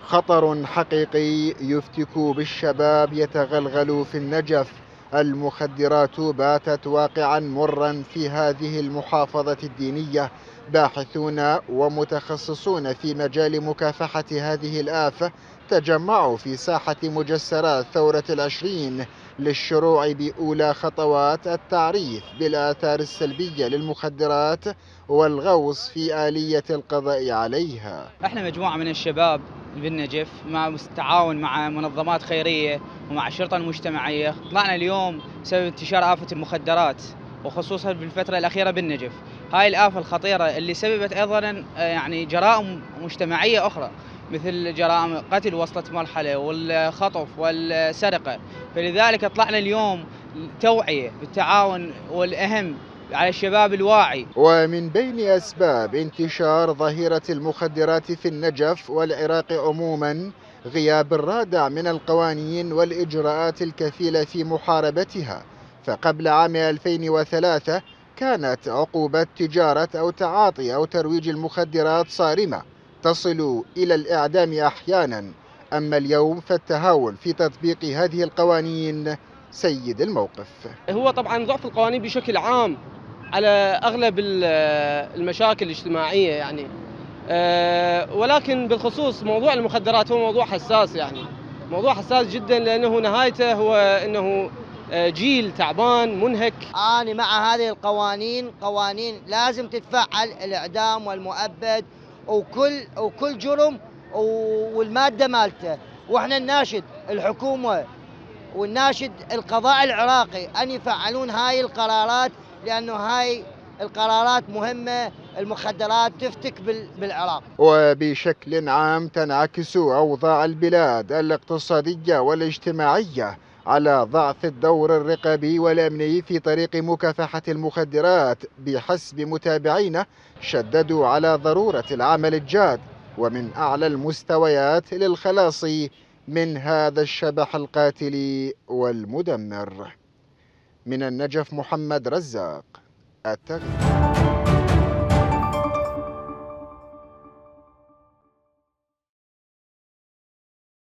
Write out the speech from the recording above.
خطر حقيقي يفتك بالشباب يتغلغل في النجف. المخدرات باتت واقعا مرا في هذه المحافظة الدينية. باحثون ومتخصصون في مجال مكافحة هذه الآفة تجمعوا في ساحة مجسرات ثورة العشرين للشروع بأولى خطوات التعريف بالآثار السلبية للمخدرات والغوص في آلية القضاء عليها. احنا مجموعة من الشباب بالنجف مع التعاون مع منظمات خيرية ومع الشرطة المجتمعية طلعنا اليوم بسبب انتشار آفة المخدرات وخصوصا في الفترة الأخيرة بالنجف. هاي الآفة الخطيرة اللي سببت أيضا يعني جرائم مجتمعية أخرى مثل جرائم قتل وصلت مرحلة والخطف والسرقة. فلذلك طلعنا اليوم توعية بالتعاون والأهم على الشباب الواعي. ومن بين أسباب انتشار ظاهرة المخدرات في النجف والعراق عموما غياب الرادع من القوانين والإجراءات الكفيلة في محاربتها. فقبل عام 2003 كانت عقوبة تجارة أو تعاطي أو ترويج المخدرات صارمة تصل إلى الإعدام أحيانا. أما اليوم فالتهاون في تطبيق هذه القوانين سيد الموقف. هو طبعا ضعف القوانين بشكل عام على أغلب المشاكل الاجتماعية يعني، ولكن بالخصوص موضوع المخدرات هو موضوع حساس، يعني موضوع حساس جدا لأنه نهايته هو أنه جيل تعبان منهك. أنا مع هذه القوانين، قوانين لازم تتفعل الإعدام والمؤبد وكل جرم والمادة مالته. وإحنا نناشد الحكومة والناشد القضاء العراقي أن يفعلون هاي القرارات، لأنه هاي القرارات مهمة. المخدرات تفتك بالعراق. وبشكل عام تنعكس أوضاع البلاد الاقتصادية والاجتماعية على ضعف الدور الرقابي والأمني في طريق مكافحة المخدرات. بحسب متابعين شددوا على ضرورة العمل الجاد ومن أعلى المستويات للخلاص من هذا الشبح القاتل والمدمر. من النجف محمد رزاق، التغيير.